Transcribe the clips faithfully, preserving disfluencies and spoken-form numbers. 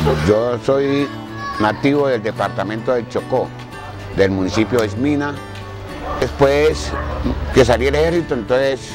Yo soy nativo del departamento del Chocó, del municipio de Esmina. Después que salí del ejército, entonces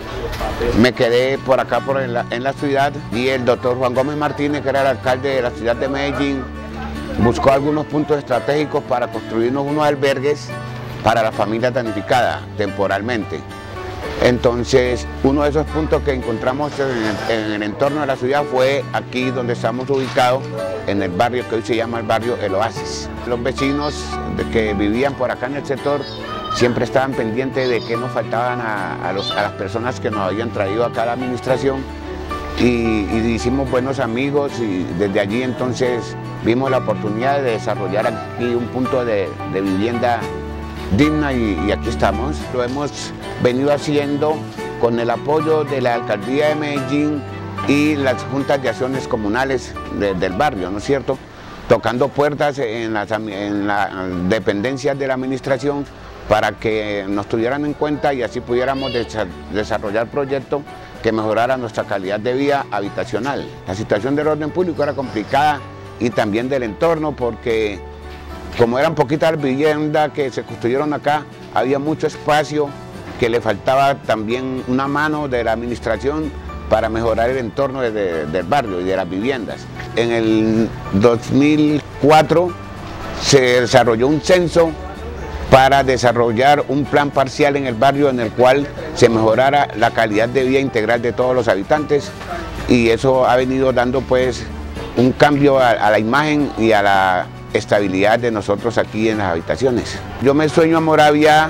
me quedé por acá por en, la, en la ciudad, y el doctor Juan Gómez Martínez, que era el alcalde de la ciudad de Medellín, buscó algunos puntos estratégicos para construirnos unos albergues para la familia damnificada temporalmente. Entonces, uno de esos puntos que encontramos en el, en el entorno de la ciudad fue aquí donde estamos ubicados, en el barrio que hoy se llama el barrio El Oasis. Los vecinos que vivían por acá en el sector siempre estaban pendientes de que nos faltaban a, a, los, a las personas que nos habían traído acá a la administración, y, y hicimos buenos amigos, y desde allí entonces vimos la oportunidad de desarrollar aquí un punto de, de vivienda digna, y, y aquí estamos. Lo hemos venido haciendo con el apoyo de la Alcaldía de Medellín y las juntas de acciones comunales de, del barrio, ¿no es cierto? Tocando puertas en las, en las dependencias de la administración para que nos tuvieran en cuenta y así pudiéramos desarrollar proyectos que mejoraran nuestra calidad de vida habitacional. La situación del orden público era complicada, y también del entorno, porque como eran poquitas viviendas que se construyeron acá, había mucho espacio que le faltaba también una mano de la administración para mejorar el entorno de, de, del barrio y de las viviendas. En el dos mil cuatro se desarrolló un censo para desarrollar un plan parcial en el barrio en el cual se mejorara la calidad de vida integral de todos los habitantes, y eso ha venido dando pues un cambio a, a la imagen y a la estabilidad de nosotros aquí en las habitaciones. Yo me sueño a Moravia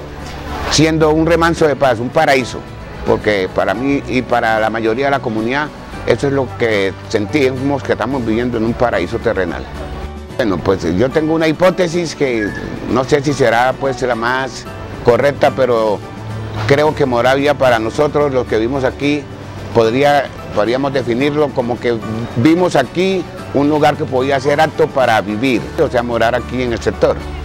siendo un remanso de paz, un paraíso, porque para mí y para la mayoría de la comunidad eso es lo que sentimos, que estamos viviendo en un paraíso terrenal. Bueno, pues yo tengo una hipótesis que no sé si será pues la más correcta, pero creo que Moravia, para nosotros los que vivimos aquí, podría, podríamos definirlo como que vimos aquí un lugar que podía ser apto para vivir, o sea, morar aquí en el sector.